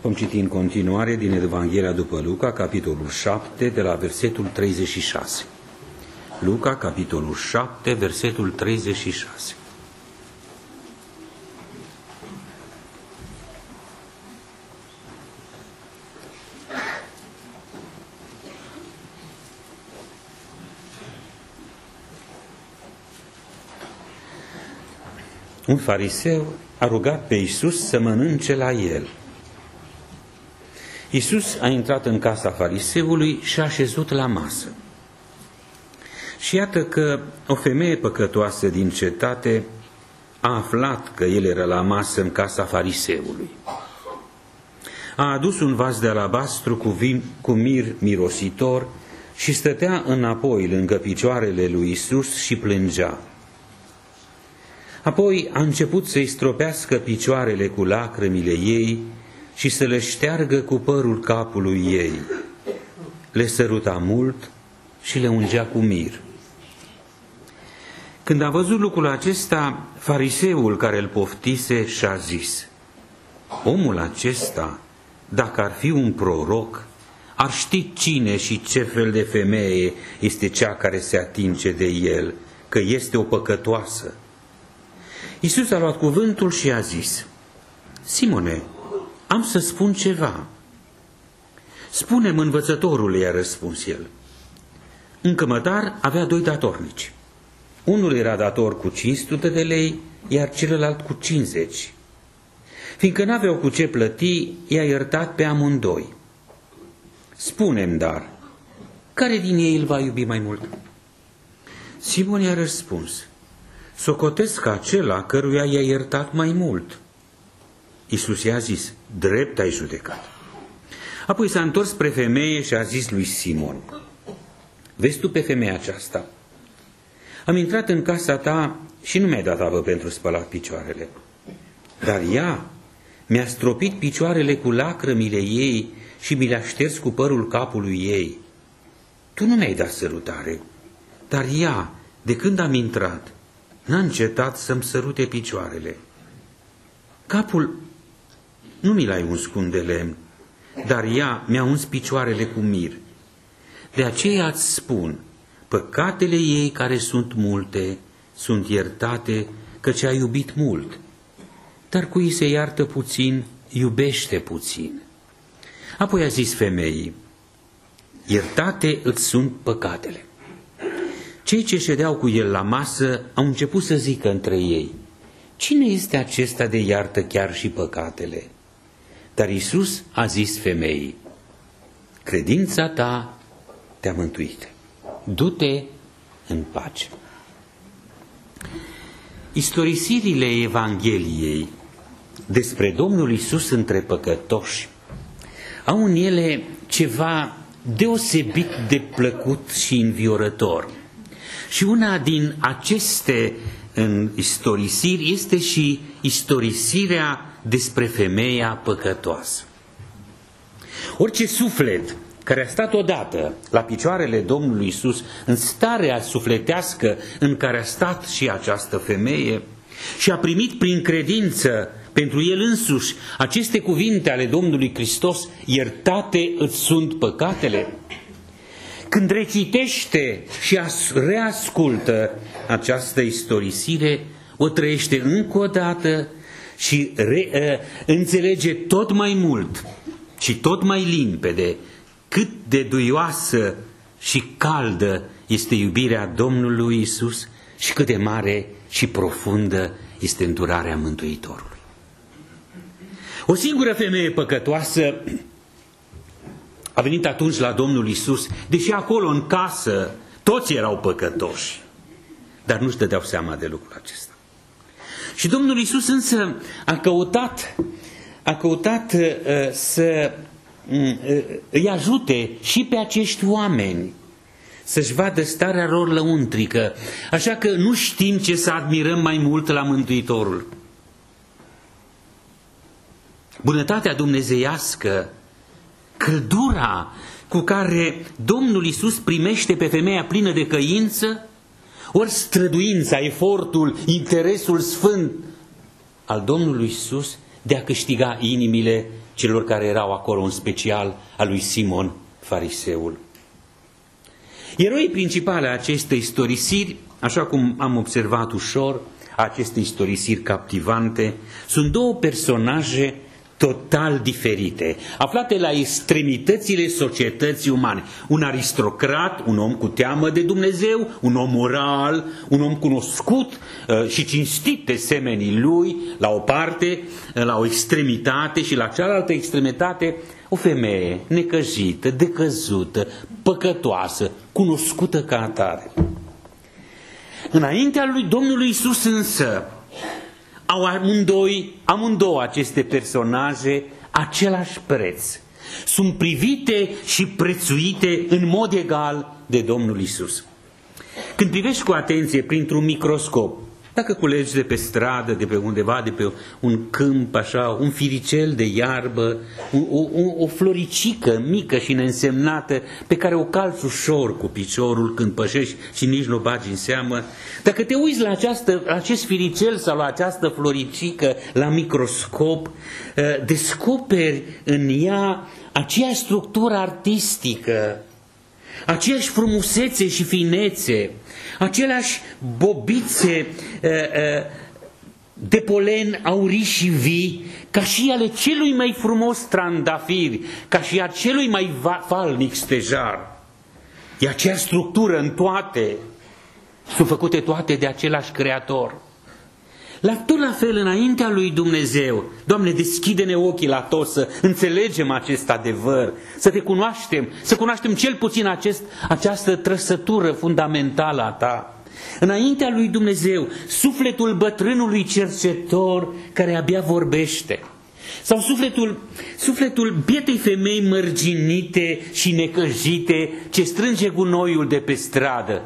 Vom citi în continuare din Evanghelia după Luca, capitolul 7, de la versetul 36. Luca, capitolul 7, versetul 36. Un fariseu a rugat pe Iisus să mănânce la el. Iisus a intrat în casa fariseului și a așezut la masă. Și iată că o femeie păcătoasă din cetate a aflat că el era la masă în casa fariseului. A adus un vas de alabastru cu mir mirositor și stătea înapoi lângă picioarele lui Iisus și plângea. Apoi a început să-i stropească picioarele cu lacrimile ei și să le șteargă cu părul capului ei. Le săruta mult și le ungea cu mir. Când a văzut lucrul acesta, fariseul care îl poftise și-a zis: omul acesta, dacă ar fi un proroc, ar ști cine și ce fel de femeie este cea care se atinge de el, că este o păcătoasă. Iisus a luat cuvântul și a zis: Simone, am să spun ceva. Spune-mi, învățătorule, i-a răspuns el. Un cămătar avea 2 datornici. Unul era dator cu 500 de lei, iar celălalt cu 50. Fiindcă n-aveau cu ce plăti, i-a iertat pe amândoi. Spune-mi, dar, care din ei îl va iubi mai mult? Simon i-a răspuns: socotesc acela căruia i-a iertat mai mult. Iisus i-a zis: drept ai judecat. Apoi s-a întors spre femeie și a zis lui Simon: vezi tu pe femeia aceasta? Am intrat în casa ta și nu mi-ai dat apă pentru spălat picioarele. Dar ea mi-a stropit picioarele cu lacrămile ei și mi le-a șters cu părul capului ei. Tu nu mi-ai dat sărutare, dar ea, de când am intrat, n-a încetat să-mi sărute picioarele. Capul nu mi l-ai uns cu un de lemn, dar ea mi-a uns picioarele cu mir. De aceea îți spun, păcatele ei care sunt multe sunt iertate, căci a iubit mult. Dar cui se iartă puțin, iubește puțin. Apoi a zis femeii: iertate îți sunt păcatele. Cei ce ședeau cu el la masă au început să zică între ei: cine este acesta de iartă chiar și păcatele? Dar Iisus a zis femeii: credința ta te-a mântuit. Du-te în pace. Istorisirile Evangheliei despre Domnul Iisus între păcătoși au în ele ceva deosebit de plăcut și înviorător. Și una din aceste istorisiri este și istorisirea despre femeia păcătoasă. Orice suflet care a stat odată la picioarele Domnului Iisus, în starea sufletească în care a stat și această femeie, și a primit prin credință pentru el însuși aceste cuvinte ale Domnului Hristos: iertate îți sunt păcatele, când recitește și reascultă această istorisire, o trăiește încă o dată și înțelege tot mai mult și tot mai limpede cât de duioasă și caldă este iubirea Domnului Iisus și cât de mare și profundă este îndurarea Mântuitorului. O singură femeie păcătoasă a venit atunci la Domnul Iisus, deși acolo în casă toți erau păcătoși, dar nu-și dădeau seama de lucrul acesta. Și Domnul Iisus însă a căutat să îi ajute și pe acești oameni să-și vadă starea lor lăuntrică. Așa că nu știm ce să admirăm mai mult la Mântuitorul: bunătatea dumnezeiască, căldura cu care Domnul Iisus primește pe femeia plină de căință, ori străduința, efortul, interesul sfânt al Domnului Iisus de a câștiga inimile celor care erau acolo, în special a lui Simon fariseul. Eroii principale a acestei istorisiri, așa cum am observat ușor, aceste istorisiri captivante, sunt două personaje total diferite, aflate la extremitățile societății umane. Un aristocrat, un om cu teamă de Dumnezeu, un om moral, un om cunoscut și cinstit de semenii lui, la o parte, la o extremitate, și la cealaltă extremitate o femeie necăjită, decăzută, păcătoasă, cunoscută ca atare. Înaintea lui Domnului Iisus însă au amândouă aceste personaje același preț. Sunt privite și prețuite în mod egal de Domnul Iisus. Când privești cu atenție printr-un microscop, dacă culegi de pe stradă, de pe undeva, de pe un câmp, așa, un firicel de iarbă, o floricică mică și neînsemnată pe care o calci ușor cu piciorul când pășești și nici nu o bagi în seamă, dacă te uiți la acest firicel sau la această floricică la microscop, descoperi în ea aceeași structură artistică, aceeași frumusețe și finețe, aceleași bobițe de polen aurii și vii, ca și ale celui mai frumos trandafir, ca și a celui mai falnic stejar. E aceeași structură în toate, sunt făcute toate de același Creator. Tot la fel, înaintea lui Dumnezeu, Doamne, deschide-ne ochii la toți să înțelegem acest adevăr, să te cunoaștem, să cunoaștem cel puțin această trăsătură fundamentală a Ta. Înaintea lui Dumnezeu, sufletul bătrânului cercetor care abia vorbește, sau sufletul bietei femei mărginite și necăjite ce strânge gunoiul de pe stradă.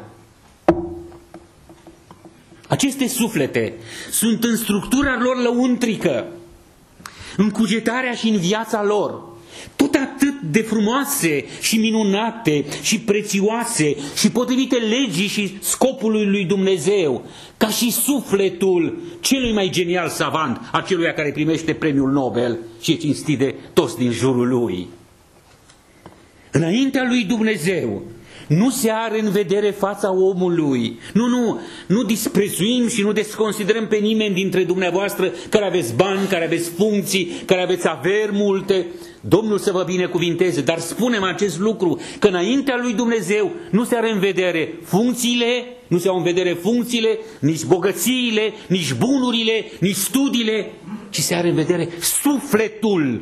Aceste suflete sunt în structura lor lăuntrică, în cugetarea și în viața lor, tot atât de frumoase și minunate și prețioase și potrivite legii și scopului lui Dumnezeu, ca și sufletul celui mai genial savant, aceluia care primește premiul Nobel și e cinstit de toți din jurul lui. Înaintea lui Dumnezeu nu se are în vedere fața omului. Nu disprețuim și nu desconsiderăm pe nimeni dintre dumneavoastră care aveți bani, care aveți funcții, care aveți averi multe. Domnul să vă binecuvinteze, dar spunem acest lucru, că înaintea lui Dumnezeu nu se are în vedere funcțiile, nici bogățiile, nici bunurile, nici studiile, ci se are în vedere sufletul.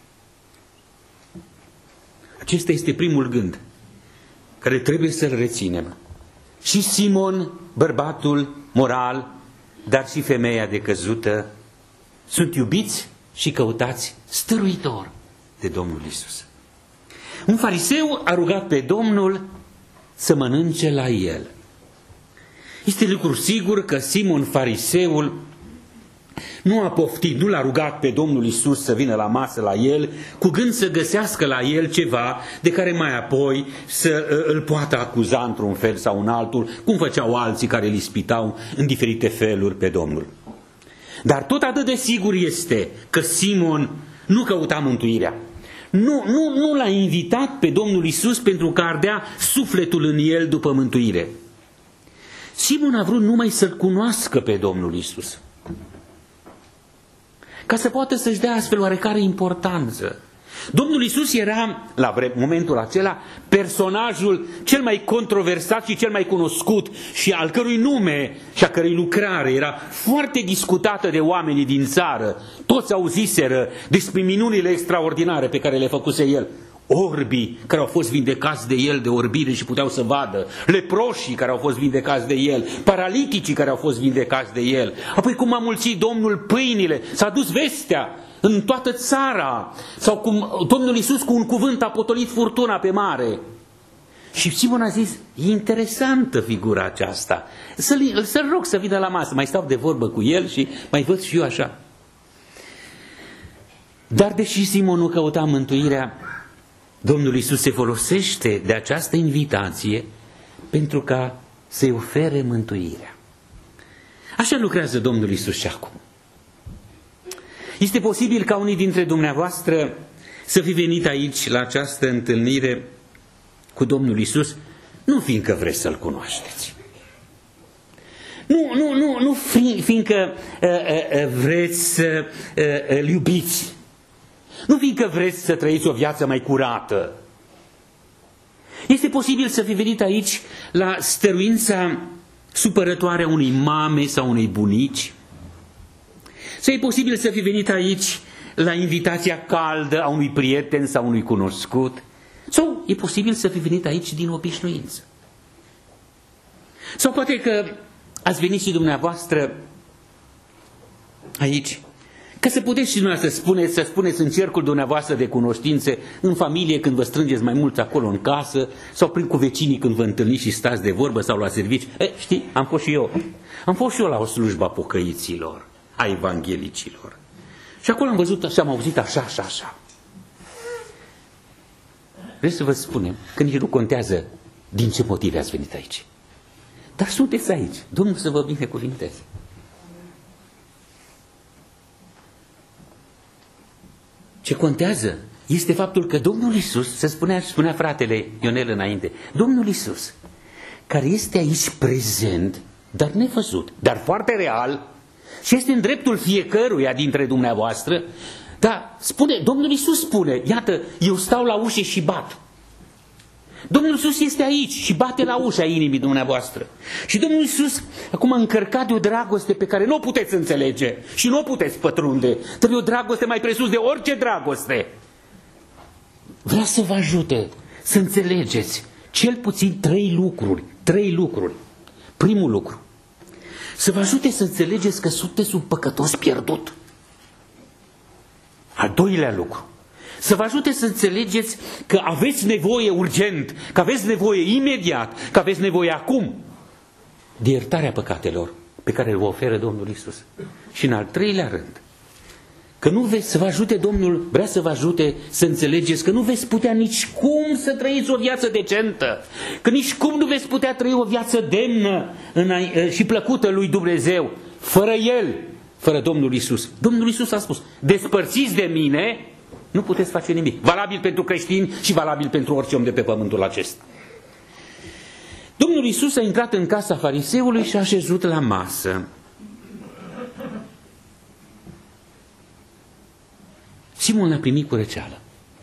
Acesta este primul gând care trebuie să-l reținem. Și Simon, bărbatul moral, dar și femeia decăzută, sunt iubiți și căutați stăruitor de Domnul Iisus. Un fariseu a rugat pe Domnul să mănânce la el. Este lucru sigur că Simon fariseul nu a poftit, nu l-a rugat pe Domnul Iisus să vină la masă la el, cu gând să găsească la el ceva de care mai apoi să îl poată acuza într-un fel sau în altul, cum făceau alții care îl ispitau în diferite feluri pe Domnul. Dar tot atât de sigur este că Simon nu căuta mântuirea. Nu l-a invitat pe Domnul Iisus pentru că ardea sufletul în el după mântuire. Simon a vrut numai să-L cunoască pe Domnul Iisus, ca să poată să-și dea astfel oarecare importanță. Domnul Iisus era, la momentul acela, personajul cel mai controversat și cel mai cunoscut și al cărui nume și a cărei lucrare era foarte discutată de oamenii din țară. Toți auziseră despre minunile extraordinare pe care le făcuse El. Orbii care au fost vindecați de el de orbire și puteau să vadă, leproșii care au fost vindecați de el, paraliticii care au fost vindecați de el. Apoi cum a mulțit Domnul pâinile, s-a dus vestea în toată țara, sau cum Domnul Iisus cu un cuvânt a potolit furtuna pe mare. Și Simon a zis, e interesantă figura aceasta, să-l rog să vină la masă, mai stau de vorbă cu el și mai văd și eu așa. Dar deși Simon nu căuta mântuirea, Domnul Iisus se folosește de această invitație pentru ca să-i ofere mântuirea. Așa lucrează Domnul Iisus și acum. Este posibil ca unii dintre dumneavoastră să fi venit aici la această întâlnire cu Domnul Iisus, nu fiindcă vreți să-L cunoașteți. Nu fiindcă vreți să îl iubiți. Nu fiindcă vreți să trăiți o viață mai curată. Este posibil să fi venit aici la stăruința supărătoare a unei mame sau unei bunici. Sau e posibil să fi venit aici la invitația caldă a unui prieten sau unui cunoscut. Sau e posibil să fi venit aici din obișnuință. Sau poate că ați venit și dumneavoastră aici ca să puteți și dumneavoastră să spuneți în cercul dumneavoastră de cunoștințe, în familie când vă strângeți mai mulți acolo în casă, sau prin cu vecinii când vă întâlniți și stați de vorbă sau la servici. Știi, am fost și eu. Am fost și eu la o slujbă a pocăiților, a evanghelicilor. Și acolo am văzut și am auzit așa și așa. Vreau să vă spunem că nici nu contează din ce motive ați venit aici. Dar sunteți aici. Domnul să vă binecuvinteze. Ce contează este faptul că Domnul Iisus, spunea fratele Ionel înainte, Domnul Iisus, care este aici prezent, dar nevăzut, dar foarte real, și este în dreptul fiecăruia dintre dumneavoastră, dar spune, Domnul Iisus spune, iată, eu stau la ușă și bat. Domnul Iisus este aici și bate la ușa inimii dumneavoastră. Și Domnul Iisus acum a încărcat de o dragoste pe care nu o puteți înțelege și nu o puteți pătrunde. Trebuie o dragoste mai presus de orice dragoste. Vrea să vă ajute să înțelegeți cel puțin 3 lucruri. 3 lucruri. Primul lucru. Să vă ajute să înțelegeți că sunteți un păcătos pierdut. Al doilea lucru. Să vă ajute să înțelegeți că aveți nevoie urgent, că aveți nevoie imediat, că aveți nevoie acum de iertarea păcatelor pe care vă oferă Domnul Iisus. Și în al treilea rând, că nu veți să vă ajute Domnul, vrea să vă ajute să înțelegeți că nu veți putea nici cum să trăiți o viață decentă, că nici cum nu veți putea trăi o viață demnă și plăcută lui Dumnezeu, fără El, fără Domnul Iisus. Domnul Iisus a spus, despărțiți de mine, nu puteți face nimic. Valabil pentru creștini și valabil pentru orice om de pe pământul acesta. Domnul Iisus a intrat în casa fariseului și a așezut la masă. Simon l-a primit cu răceală.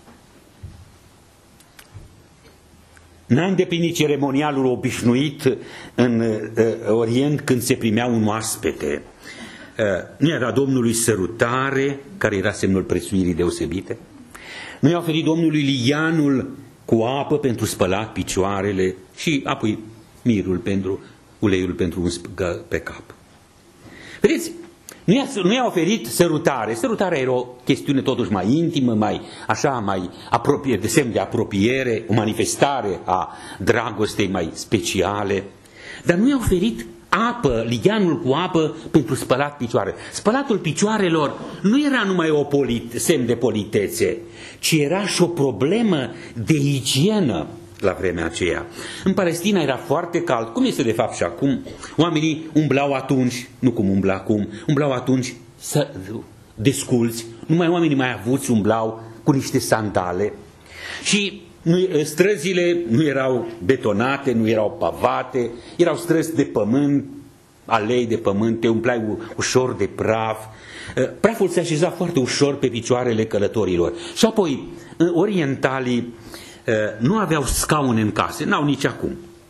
N-a îndeplinit ceremonialul obișnuit în Orient când se primea un oaspete. Nu era Domnului sărutare, care era semnul prețuirii deosebite. Nu i-a oferit Domnului lianul cu apă pentru spălat picioarele și apoi uleiul pentru uns pe cap. Vedeți, nu i-a oferit sărutare. Sărutarea era o chestiune totuși mai intimă, mai de semn de apropiere, o manifestare a dragostei mai speciale. Dar nu i-a oferit apă, lianul cu apă pentru spălat picioare. Spălatul picioarelor nu era numai semn de politețe, ci era și o problemă de igienă la vremea aceea. În Palestina era foarte cald, cum este de fapt și acum. Oamenii umblau atunci, nu cum umblă acum, umblau atunci desculți, numai oamenii mai avuți umblau cu niște sandale și străzile nu erau betonate, nu erau pavate, erau străzi de pământ, alei de pământ, te umpleai ușor de praf. Praful se așeza foarte ușor pe picioarele călătorilor. Și apoi, orientalii nu aveau scaune în case, n-au nici acum.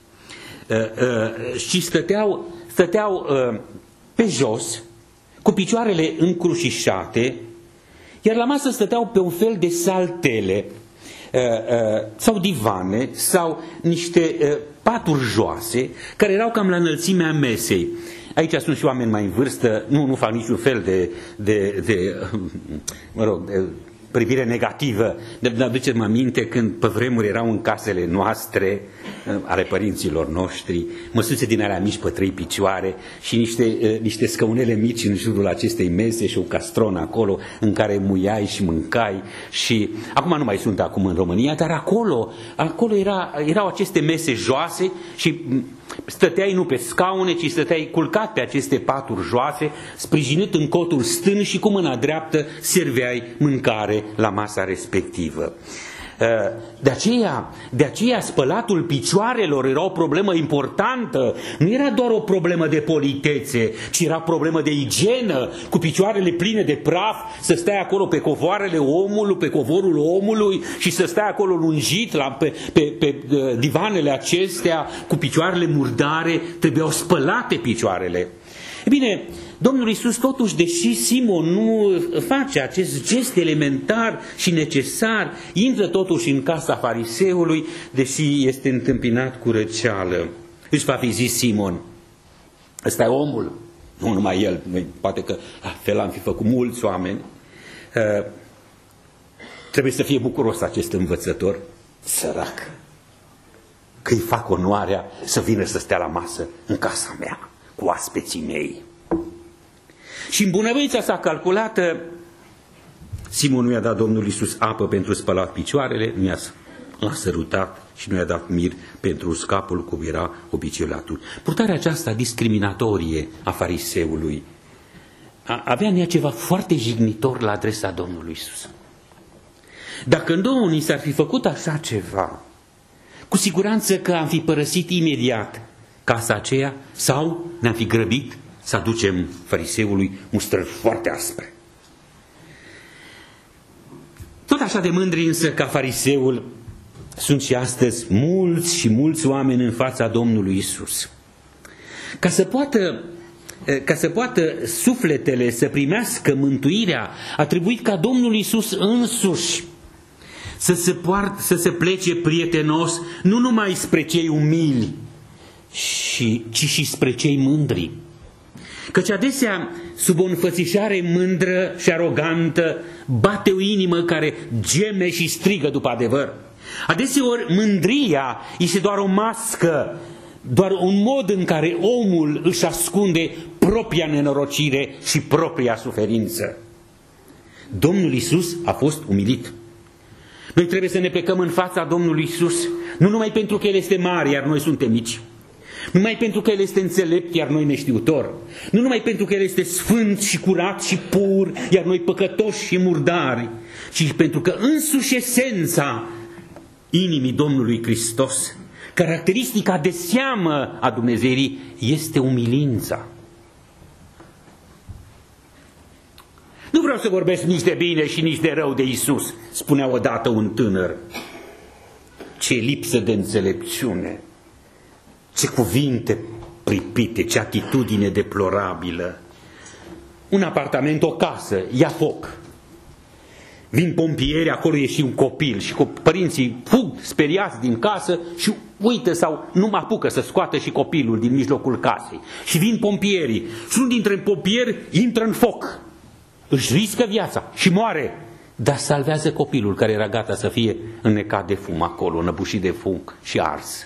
Și stăteau pe jos, cu picioarele încrucișate, iar la masă stăteau pe un fel de saltele, sau divane, sau niște paturi joase, care erau cam la înălțimea mesei. Aici sunt și oameni mai în vârstă, nu fac niciun fel de privire negativă. Dar aduceți-mă aminte când pe vremuri erau în casele noastre, ale părinților noștri, măsuțe din alea mici pe 3 picioare și niște scăunele mici în jurul acestei mese și un castron acolo în care muiai și mâncai. Și acum nu mai sunt acum în România, dar acolo erau aceste mese joase și Stăteai nu pe scaune, ci stăteai culcat pe aceste paturi joase, sprijinit în cotul stâng și cu mâna dreaptă serveai mâncare la masa respectivă. De aceea spălatul picioarelor era o problemă importantă. Nu era doar o problemă de politețe, ci era o problemă de igienă, cu picioarele pline de praf, să stai acolo pe covoarele omului, pe covorul omului și să stai acolo lungit pe divanele acestea, cu picioarele murdare, trebuiau spălate picioarele. E bine, Domnul Iisus totuși, deși Simon nu face acest gest elementar și necesar, intră totuși în casa fariseului, deși este întâmpinat cu răceală. Își va fi zis Simon, ăsta e omul, nu numai el, poate că la fel am fi făcut mulți oameni. Trebuie să fie bucuros acest învățător, sărac, că îi fac onoarea să vină să stea la masă în casa mea, cu oaspeții mei. Și în bunăvoința sa calculată, Simon nu i-a dat Domnul Iisus apă pentru spălat picioarele, l-a sărutat și nu i-a dat mir pentru scapul cum era obiceiul atunci. Purtarea aceasta discriminatorie a fariseului avea în ea ceva foarte jignitor la adresa Domnului Iisus. Dacă nouă ni s-ar fi făcut așa ceva, cu siguranță că am fi părăsit imediat casa aceea sau ne-am fi grăbit să aducem fariseului mustrări foarte aspre. Tot așa de mândri însă ca fariseul sunt și astăzi mulți și mulți oameni în fața Domnului Iisus. Ca să poată sufletele să primească mântuirea, a trebuit ca Domnul Iisus însuși să se plece prietenos nu numai spre cei umili, ci și spre cei mândri. Căci adesea, sub o înfățișare mândră și arogantă, bate o inimă care geme și strigă după adevăr. Adeseori mândria este doar o mască, doar un mod în care omul își ascunde propria nenorocire și propria suferință. Domnul Iisus a fost umilit. Noi trebuie să ne plecăm în fața Domnului Iisus, nu numai pentru că El este mare, iar noi suntem mici. Nu numai pentru că El este înțelept, iar noi neștiutori. Nu numai pentru că El este sfânt și curat și pur, iar noi păcătoși și murdari, ci pentru că însuși esența inimii Domnului Hristos, caracteristica de seamă a Dumnezeirii, este umilința. Nu vreau să vorbesc nici de bine și nici de rău de Iisus, spunea odată un tânăr. Ce lipsă de înțelepciune! Ce cuvinte pripite, ce atitudine deplorabilă. Un apartament, o casă, ia foc. Vin pompieri, acolo e și un copil și părinții fug speriați din casă și uită sau nu mă apucă să scoată și copilul din mijlocul casei. Și vin pompierii și unul dintre pompieri intră în foc. Își riscă viața și moare, dar salvează copilul care era gata să fie înnecat de fum acolo, înăbușit de fum și ars.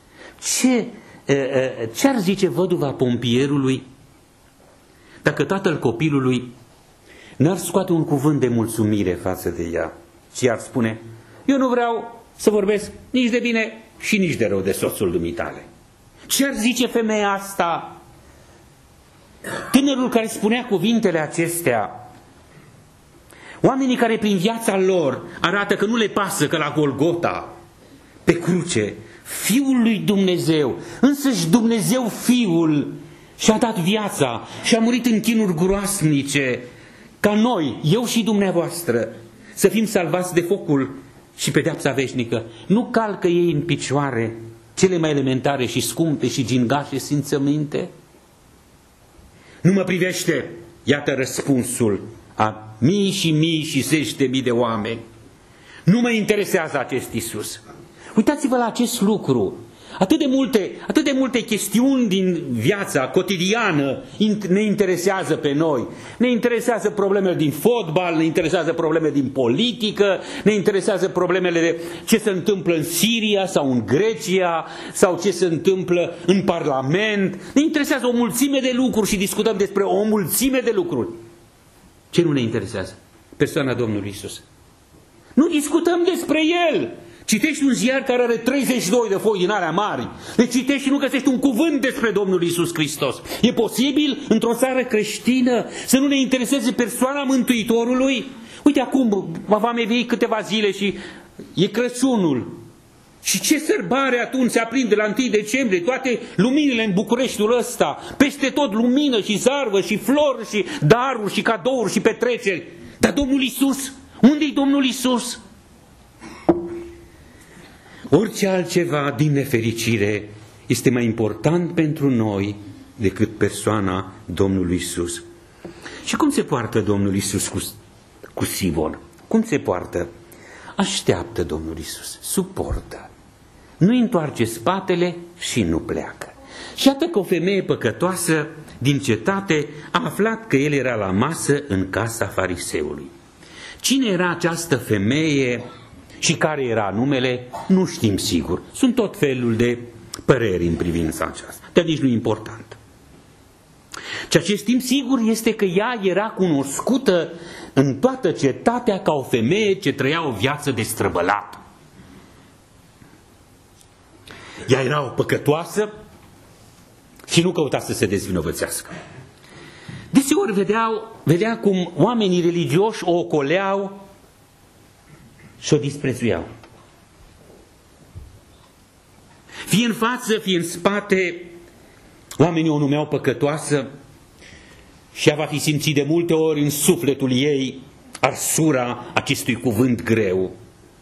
Ce ar zice văduva pompierului dacă tatăl copilului n-ar scoate un cuvânt de mulțumire față de ea, ci ar spune: eu nu vreau să vorbesc nici de bine și nici de rău de soțul dumitale? Ce ar zice femeia asta? Tânărul care spunea cuvintele acestea, oamenii care prin viața lor arată că nu le pasă că la Golgota, pe cruce, Fiul lui Dumnezeu, însăși Dumnezeu Fiul, și-a dat viața și a murit în chinuri groasnice, ca noi, eu și dumneavoastră, să fim salvați de focul și pedeapsa veșnică. Nu calcă ei în picioare cele mai elementare și scumpe și gingașe simțăminte? Nu mă privește, iată răspunsul a mii și mii și zeci de mii de oameni. Nu mă interesează acest Iisus. Uitați-vă la acest lucru. Atât de multe chestiuni din viața cotidiană ne interesează pe noi. Ne interesează problemele din fotbal, ne interesează probleme din politică, ne interesează problemele de ce se întâmplă în Siria sau în Grecia sau ce se întâmplă în Parlament. Ne interesează o mulțime de lucruri și discutăm despre o mulțime de lucruri. Ce nu ne interesează? Persoana Domnului Iisus. Nu discutăm despre El. Citești un ziar care are 32 de foi din alea mari. Le citești și nu găsești un cuvânt despre Domnul Iisus Hristos. E posibil într-o țară creștină să nu ne intereseze persoana Mântuitorului? Uite, acum va mai veni câteva zile și e Crăciunul. Și ce sărbare atunci se aprinde la 1 decembrie, toate luminile în Bucureștiul ăsta, peste tot lumină și zarvă și flori și daruri și cadouri și petreceri. Dar Domnul Iisus, unde-i Domnul Iisus? Orice altceva, din nefericire, este mai important pentru noi decât persoana Domnului Iisus. Și cum se poartă Domnul Iisus cu Sivon? Cum se poartă? Așteaptă Domnul Iisus, suportă. Nu-i întoarce spatele și nu pleacă. Și iată că o femeie păcătoasă din cetate a aflat că el era la masă în casa fariseului. Cine era această femeie și care era numele, nu știm sigur. Sunt tot felul de păreri în privința aceasta, dar nici nu e important. Ceea ce știm sigur este că ea era cunoscută în toată cetatea ca o femeie ce trăia o viață destrăbălată. Ea era o păcătoasă și nu căuta să se dezvinovățească. Deseori vedea cum oamenii religioși o ocoleau și o disprețuiau. Fie în față, fie în spate, oamenii o numeau păcătoasă și ea va fi simțit de multe ori în sufletul ei arsura acestui cuvânt greu.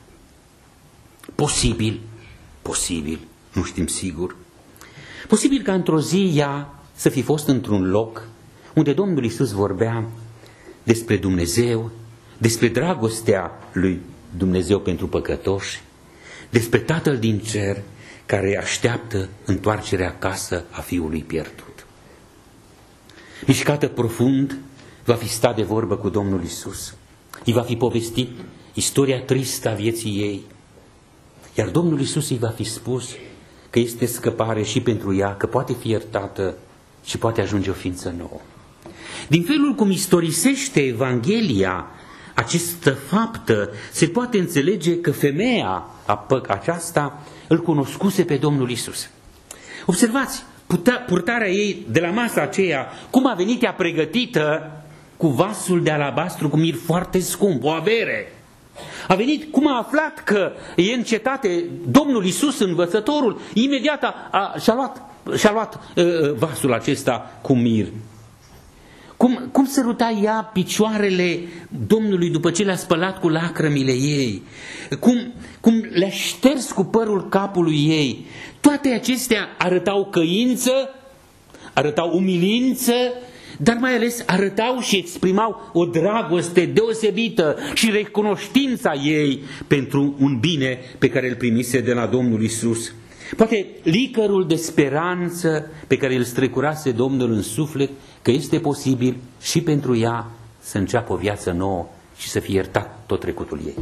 Posibil, nu știm sigur, posibil ca într-o zi ea să fi fost într-un loc unde Domnul Iisus vorbea despre Dumnezeu, despre dragostea lui Dumnezeu pentru păcătoși, despre Tatăl din cer care așteaptă întoarcerea acasă a fiului pierdut. Mișcată profund, va fi stat de vorbă cu Domnul Iisus. Îi va fi povestit istoria tristă a vieții ei. Iar Domnul Iisus îi va fi spus că este scăpare și pentru ea, că poate fi iertată și poate ajunge o ființă nouă. Din felul cum istorisește Evanghelia această faptă, se poate înțelege că femeia aceasta îl cunoscuse pe Domnul Iisus. Observați purtarea ei de la masa aceea, cum a venit ea pregătită cu vasul de alabastru cu mir foarte scump, o avere. A venit, cum a aflat că e în cetate Domnul Iisus, învățătorul, imediat și-a luat vasul acesta cu mir. Cum săruta ea picioarele Domnului după ce le-a spălat cu lacrămile ei? Cum le-a șters cu părul capului ei? Toate acestea arătau căință, arătau umilință, dar mai ales arătau și exprimau o dragoste deosebită și recunoștința ei pentru un bine pe care îl primise de la Domnul Iisus. Poate licărul de speranță pe care îl strecurase Domnul în suflet, că este posibil și pentru ea să înceapă o viață nouă și să fie iertat tot trecutul ei.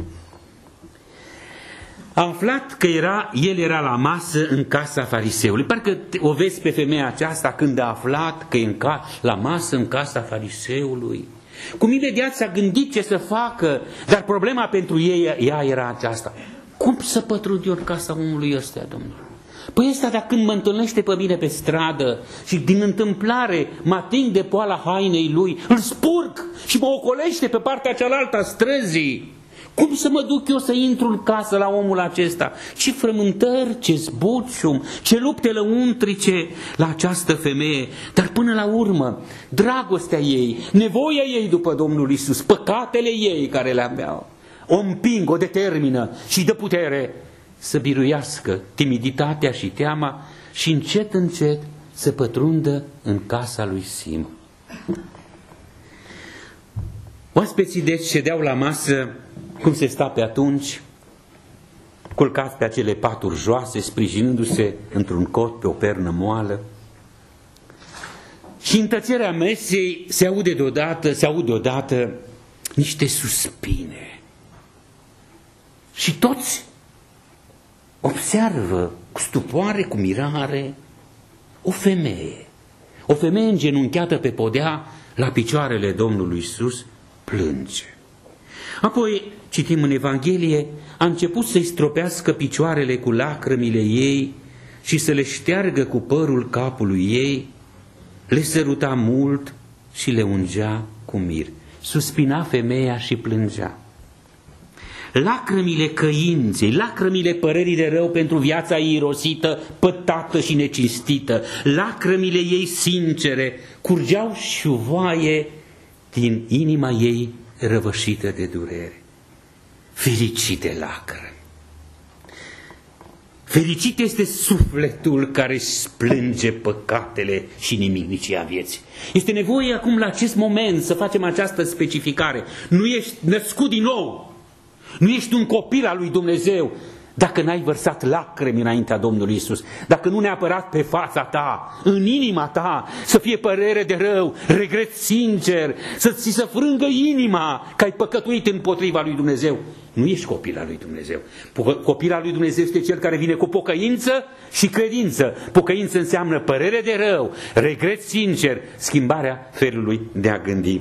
A aflat că el era la masă în casa fariseului. Parcă o vezi pe femeia aceasta când a aflat că e la masă în casa fariseului. Cum imediat s-a gândit ce să facă, dar problema pentru ea era aceasta. Cum să pătrund eu în casa omului ăsta, Domnule? Păi ăsta, dacă când mă întâlnește pe mine pe stradă și din întâmplare mă ating de poala hainei lui, îl spurg și mă ocolește pe partea cealaltă a străzii. Cum să mă duc eu să intru în casă la omul acesta? Ce frământări, ce zbucium, ce lupte lăuntrice la această femeie. Dar până la urmă, dragostea ei, nevoia ei după Domnul Iisus, păcatele ei care le aveau, o împing, o determină și dă putere să biruiască timiditatea și teama și încet, încet să pătrundă în casa lui Simon. Oaspeții deci ședeau la masă, cum se sta pe atunci, culcați pe acele paturi joase, sprijinându-se într-un cot pe o pernă moală. Și în tăcerea mesei se aud deodată niște suspine. Și toți observă cu stupoare, cu mirare, o femeie îngenunchiată pe podea la picioarele Domnului Iisus, plânge. Apoi, citim în Evanghelie, a început să-i stropească picioarele cu lacrămile ei și să le șteargă cu părul capului ei, le săruta mult și le ungea cu mir. Suspina femeia și plângea. Lacrămile căinței, lacrămile părerii de rău pentru viața ei irosită, pătată și necinstită, lacrămile ei sincere, curgeau șuvoaie din inima ei răvășită de durere. Fericite lacrimi! Fericit este sufletul care își plânge păcatele și nimicnicia vieții. Este nevoie acum la acest moment să facem această specificare. Nu ești născut din nou. Nu ești un copil al lui Dumnezeu dacă n-ai vărsat lacrimi înaintea Domnului Iisus. Dacă nu neapărat pe fața ta, în inima ta, să fie părere de rău, regret sincer, să ți se frângă inima că ai păcătuit împotriva lui Dumnezeu. Nu ești copil al lui Dumnezeu. Copil al lui Dumnezeu este cel care vine cu pocăință și credință. Pocăință înseamnă părere de rău, regret sincer, schimbarea felului de a gândi.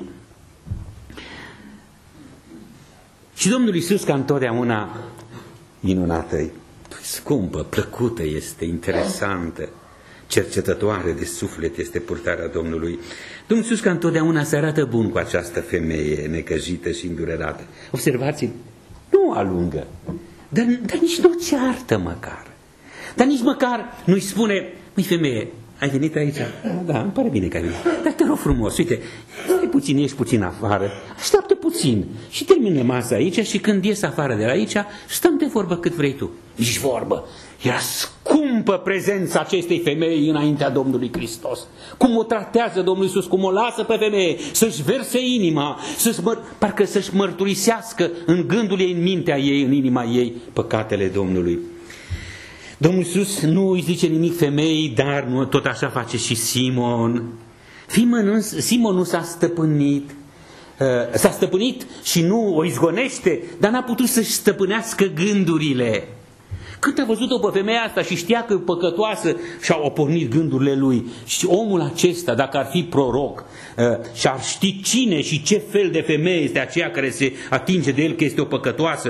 Și Domnul Iisus, ca întotdeauna, minunată, scumpă, plăcută este, interesantă, cercetătoare de suflet este purtarea Domnului. Domnul Iisus, ca întotdeauna, se arată bun cu această femeie necăjită și îndurerată. Observați, nu o alungă, dar nici nu o ceartă măcar. Dar nici măcar nu-i spune, măi femeie, ai venit aici? Da, îmi pare bine că ai venit. Dar te rog frumos, uite, stai puțin, ieși puțin afară, așteaptă puțin și termină masa aici și când ies afară de la aici, stăm de vorbă cât vrei tu. Nici vorbă. Era scumpă prezența acestei femei înaintea Domnului Hristos. Cum o tratează Domnul Iisus, cum o lasă pe femeie să-și verse inima, parcă să-și mărturisească în gândul ei, în mintea ei, în inima ei, păcatele Domnului. Domnul Iisus nu îi zice nimic femeii, dar nu, tot așa face și Simon. Simon nu s-a stăpânit. S-a stăpânit și nu o izgonește, dar n-a putut să-și stăpânească gândurile. Când a văzut-o pe femeia asta și știa că e păcătoasă, și-au pornit gândurile lui. Și omul acesta, dacă ar fi proroc și ar ști cine și ce fel de femeie este aceea care se atinge de el că este o păcătoasă,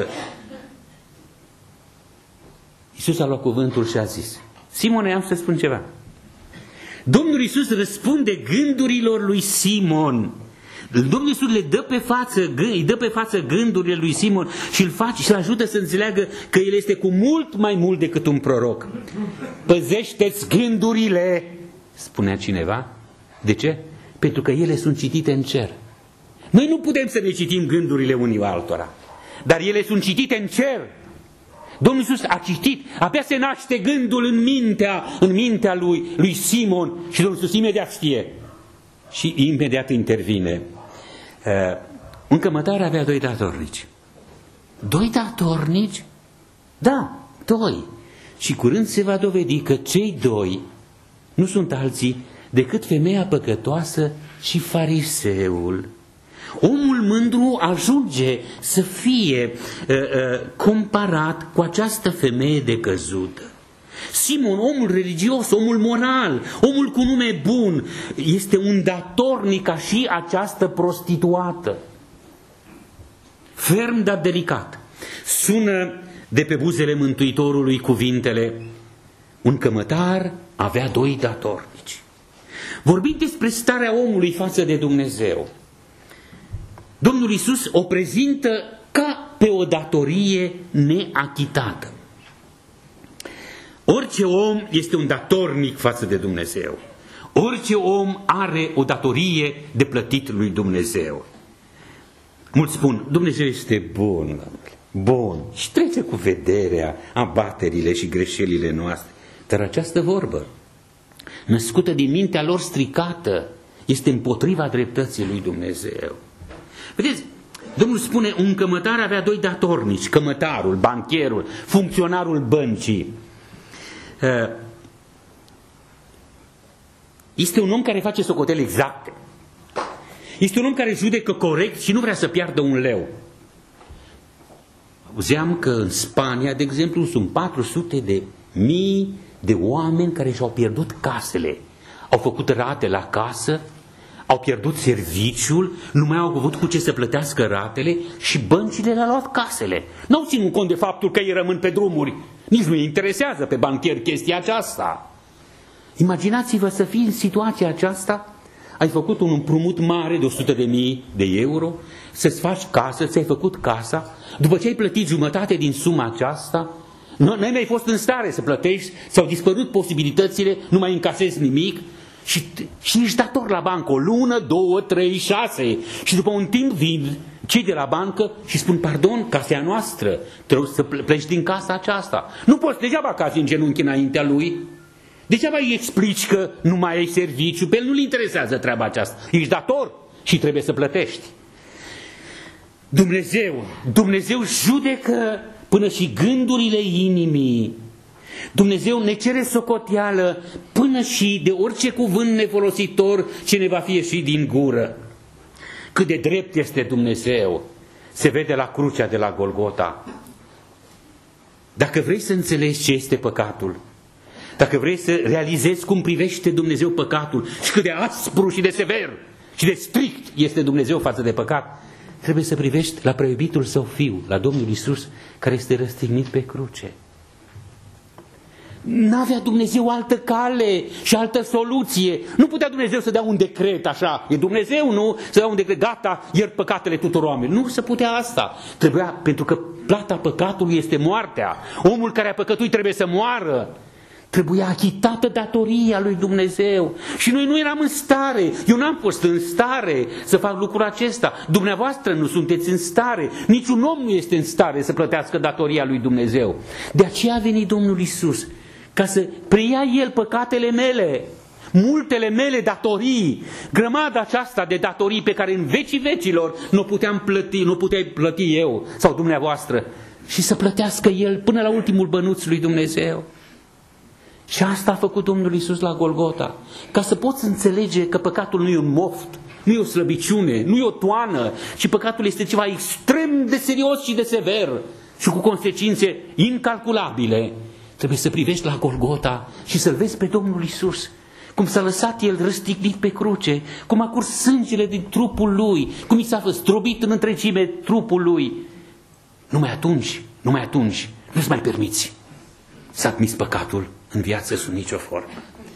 Iisus a luat cuvântul și a zis, Simone, am să spun ceva. Domnul Iisus răspunde gândurilor lui Simon. Domnul Iisus îi dă pe față gândurile lui Simon și îl face și îl ajută să înțeleagă că el este cu mult mai mult decât un proroc. Păzește-ți gândurile, spunea cineva. De ce? Pentru că ele sunt citite în cer. Noi nu putem să ne citim gândurile unii altora, dar ele sunt citite în cer. Domnul Iisus a citit, abia se naște gândul în mintea lui Simon și Domnul Iisus imediat știe. Și imediat intervine. Un cămătar avea 2 datornici. 2 datornici? Da, 2. Și curând se va dovedi că cei 2 nu sunt alții decât femeia păcătoasă și fariseul. Omul mândru ajunge să fie comparat cu această femeie decăzută. Simon, omul religios, omul moral, omul cu nume bun, este un datornic ca și această prostituată. Ferm, dar delicat. Sună de pe buzele Mântuitorului cuvintele, un cămătar avea 2 datornici. Vorbind despre starea omului față de Dumnezeu, Domnul Iisus o prezintă ca pe o datorie neachitată. Orice om este un datornic față de Dumnezeu. Orice om are o datorie de plătit lui Dumnezeu. Mulți spun, Dumnezeu este bun, bun, și trece cu vederea abaterile și greșelile noastre. Dar această vorbă, născută din mintea lor stricată, este împotriva dreptății lui Dumnezeu. Vedeți, Domnul spune, un cămătar avea 2 datornici, cămătarul, bancherul, funcționarul băncii. Este un om care face socoteli exacte. Este un om care judecă corect și nu vrea să piardă un leu. Auzeam că în Spania, de exemplu, sunt 400.000 de oameni care și-au pierdut casele. Au făcut rate la casă, au pierdut serviciul, nu mai au avut cu ce să plătească ratele și băncile le-au luat casele. N-au ținut cont de faptul că ei rămân pe drumuri. Nici nu îi interesează pe banchieri chestia aceasta. Imaginați-vă să fii în situația aceasta, ai făcut un împrumut mare de 100.000 de euro, să-ți faci casă, ți-ai făcut casa, după ce ai plătit jumătate din suma aceasta, nu ai fost în stare să plătești, ți-au dispărut posibilitățile, nu mai încasezi nimic și ești dator la bancă o lună, 2, 3, 6 și după un timp vin cei de la bancă și spun, pardon, casa e a noastră, trebuie să pleci din casa aceasta. Nu poți, degeaba cazi în genunchi înaintea lui, degeaba îi explici că nu mai ai serviciu, pe el nu-l interesează treaba aceasta, ești dator și trebuie să plătești. Dumnezeu judecă până și gândurile inimii. Dumnezeu ne cere socoteală până și de orice cuvânt nefolositor ce ne va fi ieșit din gură. Cât de drept este Dumnezeu, se vede la crucea de la Golgota. Dacă vrei să înțelegi ce este păcatul, dacă vrei să realizezi cum privește Dumnezeu păcatul și cât de aspru și de sever și de strict este Dumnezeu față de păcat, trebuie să privești la preiubitul Său Fiu, la Domnul Iisus, care este răstignit pe cruce. N-avea Dumnezeu altă cale și altă soluție. Nu putea Dumnezeu să dea un decret așa. E Dumnezeu, nu? Să dea un decret, gata, iert păcatele tuturor oamenilor. Nu se putea asta. Trebuia, pentru că plata păcatului este moartea. Omul care a păcătuit trebuie să moară. Trebuia achitată datoria lui Dumnezeu. Și noi nu eram în stare, eu n-am fost în stare să fac lucrul acesta. Dumneavoastră nu sunteți în stare, niciun om nu este în stare să plătească datoria lui Dumnezeu. De aceea a venit Domnul Iisus, ca să preia El păcatele mele, multele mele datorii, grămada aceasta de datorii pe care în vecii vecilor nu puteam plăti, nu puteai plăti eu sau dumneavoastră, și să plătească El până la ultimul bănuț lui Dumnezeu. Și asta a făcut Domnul Iisus la Golgota, ca să poți înțelege că păcatul nu e un moft, nu e o slăbiciune, nu e o toană, ci păcatul este ceva extrem de serios și de sever și cu consecințe incalculabile. Trebuie să privești la Golgota și să-L vezi pe Domnul Iisus, cum s-a lăsat El răstignit pe cruce, cum a curs sângele din trupul Lui, cum i s-a zdrobit în întregime trupul Lui. Numai atunci, nu-ți mai permiți să admiți păcatul în viață sub nicio formă.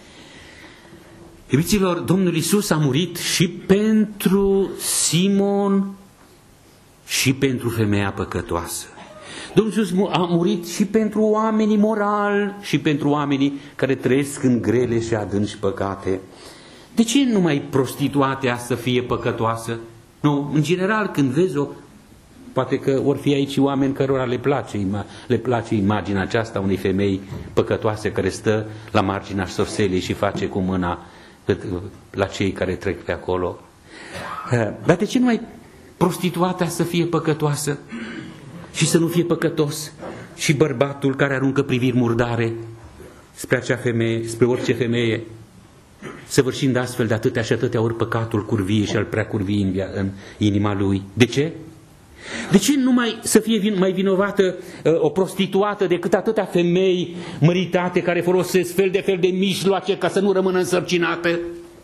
Iubiților, Domnul Iisus a murit și pentru Simon și pentru femeia păcătoasă. Domnul Iisus a murit și pentru oamenii morali și pentru oamenii care trăiesc în grele și adânci păcate. De ce numai prostituatea să fie păcătoasă? Nu, în general, când vezi poate că vor fi aici oameni cărora le place imaginea aceasta unei femei păcătoase care stă la marginea șoselei și face cu mâna la cei care trec pe acolo. Dar de ce numai prostituata să fie păcătoasă și să nu fie păcătos și bărbatul care aruncă priviri murdare spre acea femeie, spre orice femeie, săvârșind astfel de atâtea și atâtea ori păcatul curvie și al prea curvii în inima lui? De ce? De ce numai să fie mai vinovată o prostituată decât atâtea femei măritate care folosesc fel de mijloace ca să nu rămână însărcinată?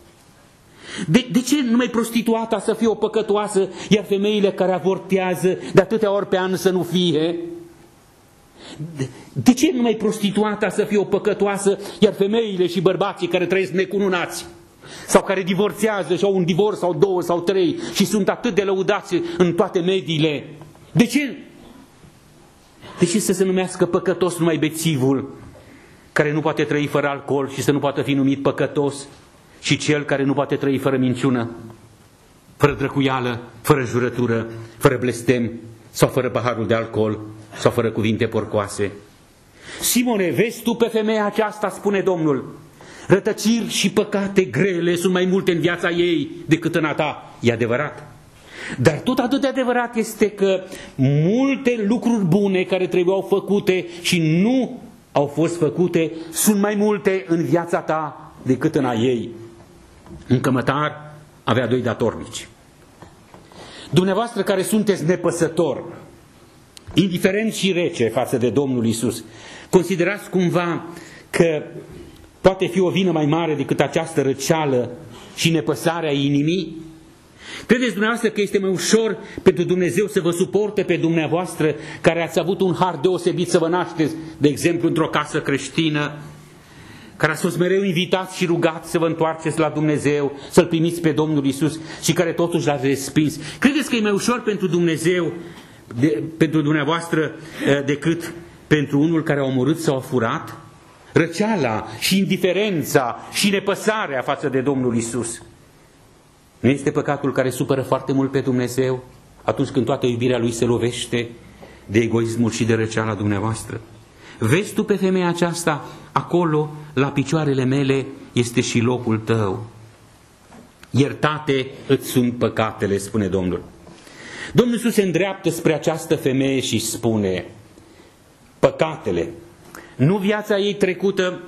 De ce numai prostituata să fie o păcătoasă, iar femeile care avortează de atâtea ori pe an să nu fie? De ce numai prostituata să fie o păcătoasă, iar femeile și bărbații care trăiesc necununați sau care divorțează și au un divorț sau 2 sau 3 și sunt atât de lăudați în toate mediile? De ce? De ce să se numească păcătos numai bețivul care nu poate trăi fără alcool și să nu poată fi numit păcătos, și cel care nu poate trăi fără minciună, fără drăcuială, fără jurătură, fără blestem sau fără paharul de alcool sau fără cuvinte porcoase? Simone, vezi tu pe femeia aceasta, spune Domnul, rătăciri și păcate grele sunt mai multe în viața ei decât în a ta. E adevărat. Dar tot atât de adevărat este că multe lucruri bune care trebuiau făcute și nu au fost făcute sunt mai multe în viața ta decât în a ei. Un cămătar avea 2 datornici. Dumneavoastră care sunteți nepăsători, indiferent și rece față de Domnul Iisus, considerați cumva că poate fi o vină mai mare decât această răceală și nepăsarea inimii? Credeți dumneavoastră că este mai ușor pentru Dumnezeu să vă suporte pe dumneavoastră care ați avut un har deosebit să vă nașteți, de exemplu, într-o casă creștină, care ați fost mereu invitați și rugați să vă întoarceți la Dumnezeu, să-L primiți pe Domnul Iisus și care totuși l-ați respins? Credeți că e mai ușor pentru Dumnezeu, pentru dumneavoastră, decât pentru unul care a omorât sau a furat? Răceala și indiferența și nepăsarea față de Domnul Iisus. Nu este păcatul care supără foarte mult pe Dumnezeu atunci când toată iubirea Lui se lovește de egoismul și de răceala dumneavoastră? Vezi tu pe femeia aceasta, acolo, la picioarele mele, este și locul tău. Iertate îți sunt păcatele, spune Domnul. Domnul Iisus se îndreaptă spre această femeie și spune: păcatele, nu viața ei trecută,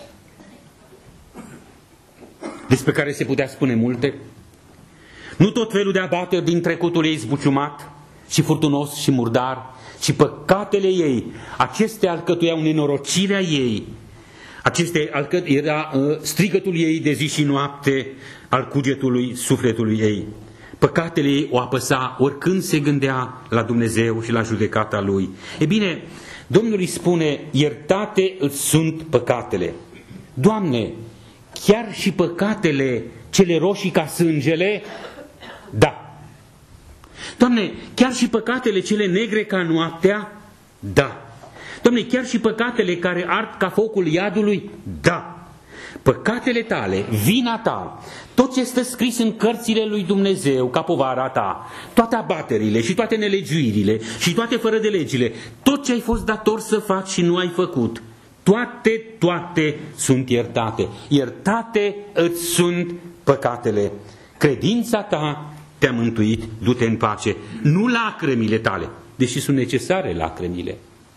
despre care se putea spune multe, nu tot felul de abateri din trecutul ei zbuciumat și furtunos și murdar, ci păcatele ei, acestea alcătuiau nenorocirea ei, acestea era strigătul ei de zi și noapte al cugetului sufletului ei. Păcatele ei o apăsa oricând se gândea la Dumnezeu și la judecata Lui. E bine, Domnul îi spune: iertate îți sunt păcatele. Doamne, chiar și păcatele cele roșii ca sângele? Da. Doamne, chiar și păcatele cele negre ca noaptea? Da. Doamne, chiar și păcatele care ard ca focul iadului? Da. Păcatele tale, vina ta, tot ce stă scris în cărțile lui Dumnezeu ca povara ta, toate abaterile și toate nelegiuirile și toate fără de legile, tot ce ai fost dator să faci și nu ai făcut, toate sunt iertate. Iertate îți sunt păcatele. Credința ta te-a mântuit, du-te în pace. Nu lacrimile tale, deși sunt necesare lacrimile.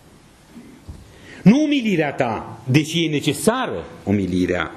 Nu umilirea ta, deși e necesară umilirea.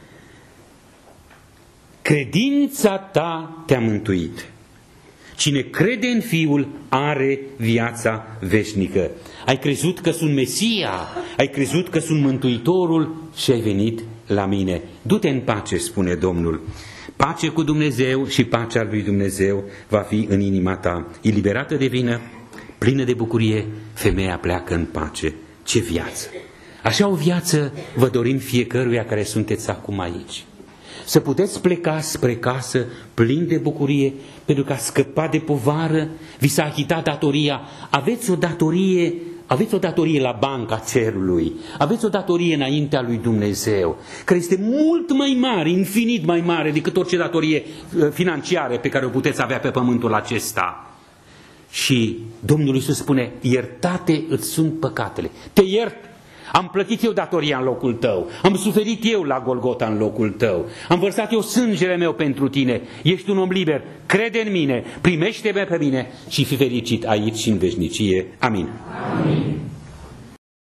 Credința ta te-a mântuit. Cine crede în Fiul are viața veșnică. Ai crezut că sunt Mesia, ai crezut că sunt Mântuitorul și ai venit la mine. Du-te în pace, spune Domnul. Pace cu Dumnezeu și pacea lui Dumnezeu va fi în inima ta. Eliberată de vină, plină de bucurie, femeia pleacă în pace. Ce viață! Așa o viață vă dorim fiecăruia care sunteți acum aici. Să puteți pleca spre casă plin de bucurie, pentru că ați scăpat de povară, vi s-a achitat datoria. Aveți o datorie la banca cerului, aveți o datorie înaintea lui Dumnezeu, care este mult mai mare, infinit mai mare decât orice datorie financiară pe care o puteți avea pe pământul acesta. Și Domnul Iisus spune: iertate îți sunt păcatele. Te iert. Am plătit eu datoria în locul tău. Am suferit eu la Golgota în locul tău. Am vărsat eu sângele meu pentru tine. Ești un om liber. Crede în mine. Primește-mă pe mine și fi fericit aici și în veșnicie. Amin. Amin.